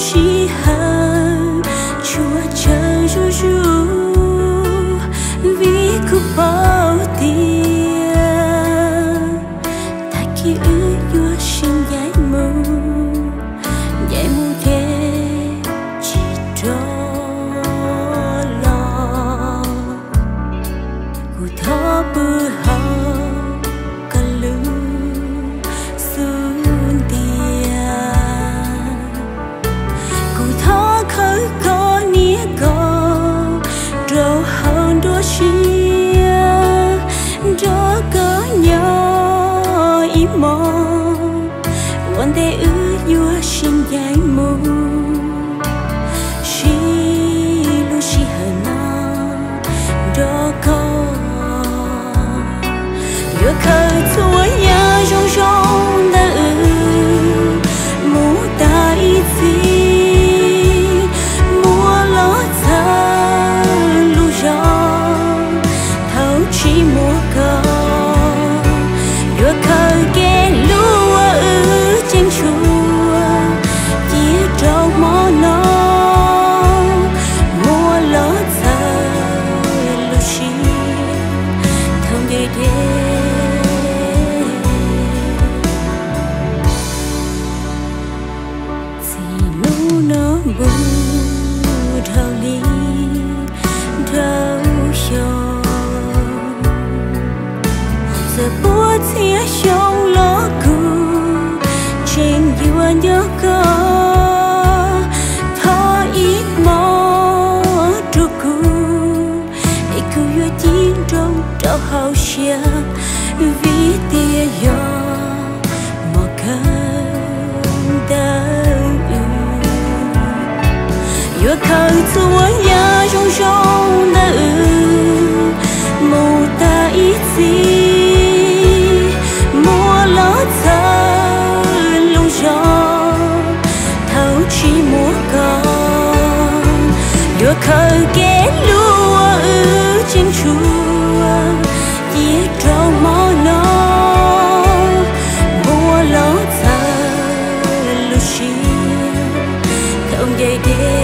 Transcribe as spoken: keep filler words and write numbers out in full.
chỉ hơn chúa chờ ru ru vì cứ bao tiền ta khi ư chúa sinh dạy mù dạy mù thế chỉ cho lo cụ thọ bư hao cả lưng xuống tiền cụ thọ khơi có nia có rồi hơn đôi chia cho có nhau im mong quan thế ư vua sinh dạy mù chỉ lu chỉ hơn nào đó có vừa khơi chúa nhà trong trong đã ư mù ta ít gì mua lót ta lu gió thấu chỉ mua có vừa khơi ghé lúa ư trên chùa chia trâu mò nó mua lót ta lu chỉ thông đi đi bu thao lý thao show giờ bố chia trong ló cu trên yêu nhớ có thọ ít mò tru cu để cứ yêu chín trong trao hao xia vì tia gió mò cơn đau vừa khơi chúa nhà trong trong đã ư mù ta ít gì mua lót ta lung gió thấu chỉ mua con vừa khơi ghé lúa ư trên chùa chia trâu mò nó mua lót ta lung chi không dây đê